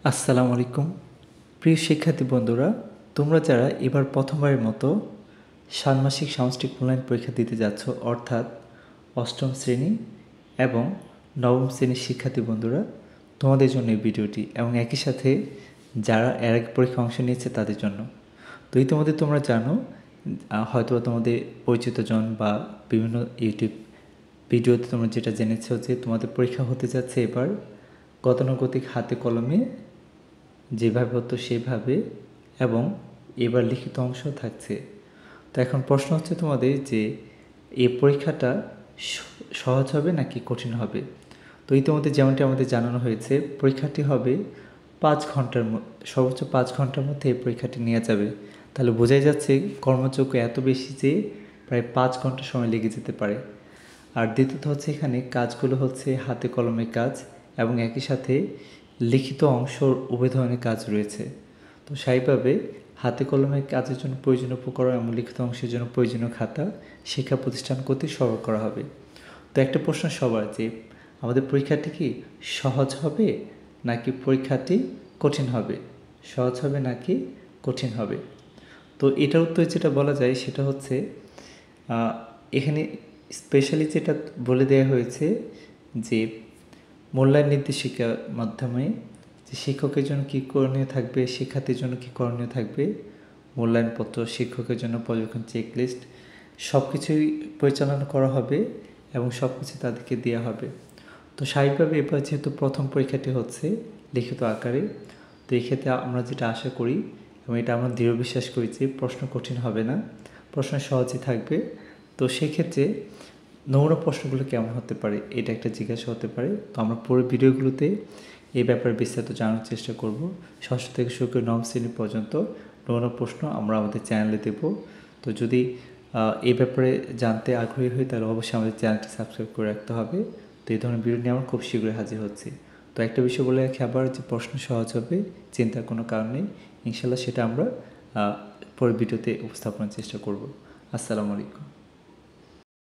আসসালামু আলাইকুম প্রিয় শিক্ষার্থী বন্ধুরা, তোমরা যারা এবার প্রথমবারের মতো ষান্মাসিক সামষ্টিক মূল্যায়ন পরীক্ষা দিতে যাচ্ছ, অর্থাৎ অষ্টম শ্রেণী এবং নবম শ্রেণীর শিক্ষার্থী বন্ধুরা, তোমাদের জন্য এই ভিডিওটি এবং একই সাথে যারা এর আগে পরীক্ষা অংশ নিয়েছে তাদের জন্য। তো ইতিমধ্যে তোমরা জানো, হয়তো তোমাদের পরিচিতজন বা বিভিন্ন ইউটিউব ভিডিওতে তোমরা যেটা জেনেছ যে তোমাদের পরীক্ষা হতে যাচ্ছে এবার গতানুগতিক হাতে কলমে, যেভাবে হতো সেভাবে, এবং এবার লিখিত অংশ থাকছে। তো এখন প্রশ্ন হচ্ছে তোমাদের যে এই পরীক্ষাটা সহজ হবে নাকি কঠিন হবে। তো ইতিমধ্যে যেমনটি আমাদের জানানো হয়েছে, পরীক্ষাটি হবে 5 ঘন্টার সর্বোচ্চ 5 ঘন্টার মধ্যে এই পরীক্ষাটি নেওয়া যাবে। তাহলে বোঝাই যাচ্ছে কর্মযোগ্য এত বেশি যে প্রায় 5 ঘন্টা সময় লেগে যেতে পারে। আর দ্বিতীয়ত হচ্ছে এখানে কাজগুলো হচ্ছে হাতে কলমে কাজ এবং একই সাথে লিখিত অংশ উভয় ধরনের কাজ রয়েছে। তো স্বাভাবিকভাবে হাতে কলমে কাজের জন্য প্রয়োজনীয় উপকরণ এবং লিখিত অংশের জন্য প্রয়োজনীয় খাতা শিক্ষা প্রতিষ্ঠান কর্তৃক সরবরাহ করা হবে। তো একটা প্রশ্ন সবার যে আমাদের পরীক্ষাটি কি সহজ হবে নাকি পরীক্ষাটি কঠিন হবে, সহজ হবে নাকি কঠিন হবে। তো এটার উত্তর যেটা বলা যায় সেটা হচ্ছে এখানে স্পেশালি যেটা বলে দেওয়া হয়েছে যে মূল্যায়ন নির্দেশিকার মাধ্যমে যে শিক্ষকের জন্য কী করণীয় থাকবে, শিক্ষার্থীর জন্য কী করণীয় থাকবে, মূল্যায়নপত্র, শিক্ষকের জন্য পর্যবেক্ষণ চেকলিস্ট সব কিছুই পরিচালনা করা হবে এবং সব কিছু তাদেরকে দেওয়া হবে। তো স্বাভাবিকভাবে এবার যেহেতু প্রথম পরীক্ষাটি হচ্ছে লিখিত আকারে, তো এই ক্ষেত্রে আমরা যেটা আশা করি এবং এটা আমরা দৃঢ় বিশ্বাস করি যে প্রশ্ন কঠিন হবে না, প্রশ্ন সহজই থাকবে। তো সেক্ষেত্রে নমুনা প্রশ্নগুলো কেমন হতে পারে এটা একটা জিজ্ঞাসা হতে পারে। তো আমরা পুরো ভিডিওগুলোতে এই ব্যাপারে বিস্তারিত জানার চেষ্টা করব। ষষ্ঠ থেকে শুরু করে নবম শ্রেণী পর্যন্ত নমুনা প্রশ্ন আমরা আমাদের চ্যানেলে দেব। তো যদি এই ব্যাপারে জানতে আগ্রহী হই তাহলে অবশ্যই আমাদের চ্যানেলটি সাবস্ক্রাইব করে রাখতে হবে। তো এই ধরনের ভিডিও নিয়ে আমরা খুব শীঘ্রই হাজির হচ্ছি। তো একটা বিষয় বলে রাখি আবার, যে প্রশ্ন সহজ হবে চিন্তার কোনো কারণ নেই, ইনশাল্লাহ সেটা আমরা পরের ভিডিওতে উপস্থাপনের চেষ্টা করব। আসসালামু আলাইকুম।